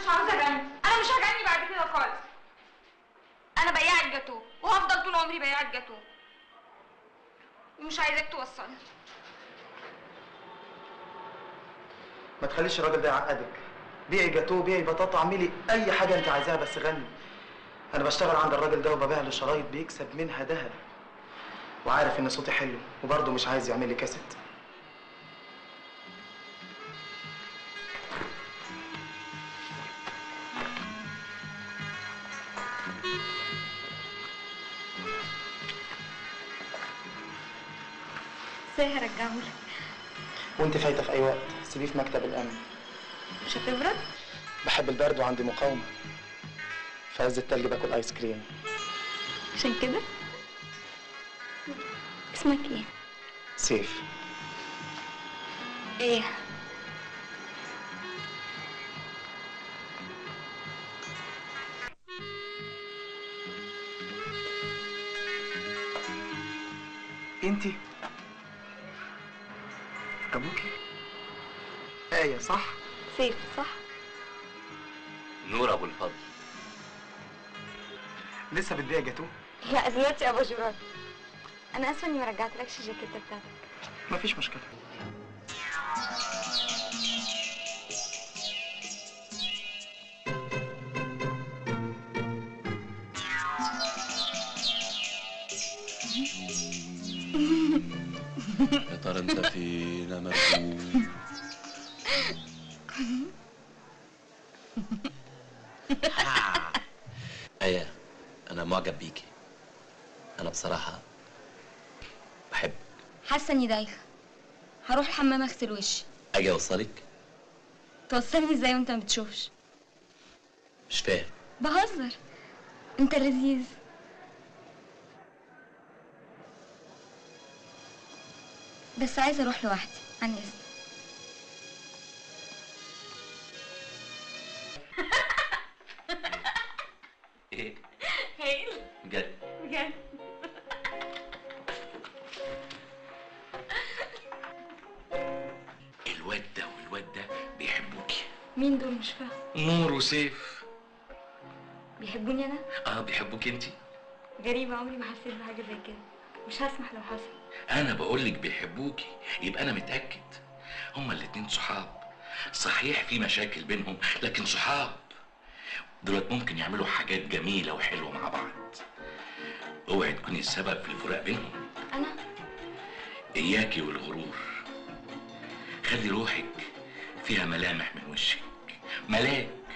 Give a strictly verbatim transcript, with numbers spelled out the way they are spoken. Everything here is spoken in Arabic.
مش عاوزه اغني، انا مش هغني بعد كده خالص. انا بياعة جاتوه وهفضل طول عمري بياعة جاتوه، ومش عايزاك توصلني. ما تخليش الراجل ده يعقدك. بيعي جاتوه، بيعي بطاطا، اعملي اي حاجه انت عايزاها بس غني. انا بشتغل عند الراجل ده وببيع له شرايط بيكسب منها دهب، وعارف ان صوتي حلو وبرضه مش عايز يعمل لي كاسيت. ازاي هرجعهولك؟ وانت فايته في اي وقت، سيبيه في مكتب الامن. مش هتبرد؟ بحب البرد وعندي مقاومه. في عز التلج باكل ايس كريم. عشان كده؟ اسمك ايه؟ سيف. ايه؟ انتي ابوكي آية صح؟ سيف صح؟ نور ابو الفضل. لسه بتبيع جاتوه؟ لا دلوقتي اباجورات. انا اسفه اني ما رجعتلكش الجاكيته بتاعتك. مفيش مشكله. يا ترى انت فين يا مرجوع؟ ايه، انا معجب بيكي. انا بصراحه بحبك. حاسه اني دايخه، هروح الحمام اغسل وشي. اجي اوصلك؟ توصلني ازاي وانت ما بتشوفش؟ مش فاهم. بهزر، انت لذيذ. بس عايزه اروح لوحدي، عن اذنك. ايه؟ هايل بجد؟ بجد. الواد ده والواد ده بيحبوكي. مين دول؟ مش فاهم. نور وسيف. بيحبوني انا؟ اه بيحبوك انتي. غريبه، عمري ما حسيت بحاجه زي كده. مش هسمح لو حصل. انا بقولك بيحبوكي، يبقى انا متاكد. هما الاتنين صحاب، صحيح في مشاكل بينهم لكن صحاب. دولت ممكن يعملوا حاجات جميله وحلوه مع بعض. اوعي تكوني السبب في الفراق بينهم. انا؟ اياكي والغرور. خلي روحك فيها ملامح من وشك، ملاك.